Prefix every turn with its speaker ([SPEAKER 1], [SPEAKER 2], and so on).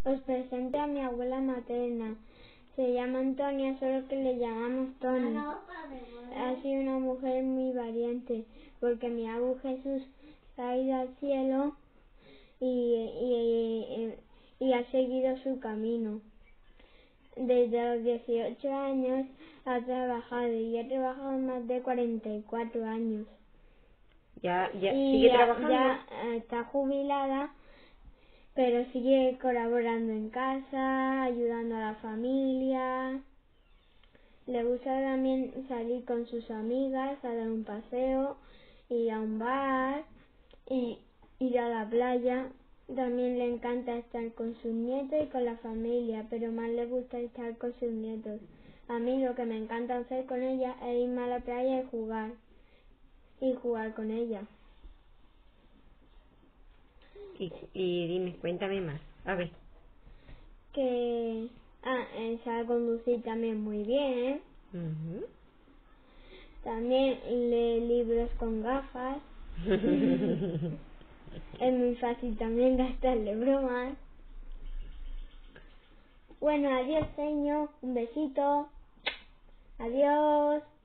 [SPEAKER 1] Os presento a mi abuela materna. Se llama Antonia, solo que le llamamos Toni. Ha sido una mujer muy valiente, porque mi abuelo Jesús ha ido al cielo y ha seguido su camino. Desde los 18 años ha trabajado y ha trabajado más de 44 años.
[SPEAKER 2] ¿Ya sigue trabajando?
[SPEAKER 1] Ya está jubilada, pero sigue colaborando en casa, ayudando a la familia. Le gusta también salir con sus amigas a dar un paseo, ir a un bar, y ir a la playa. También le encanta estar con sus nietos y con la familia, pero más le gusta estar con sus nietos. A mí lo que me encanta hacer con ella es irme a la playa y jugar con ella.
[SPEAKER 2] Y dime, cuéntame más. A ver.
[SPEAKER 1] Que sabe conducir también muy bien.
[SPEAKER 2] Uh-huh.
[SPEAKER 1] También lee libros con gafas. Es muy fácil también gastarle bromas. Bueno, adiós, señor. Un besito. Adiós.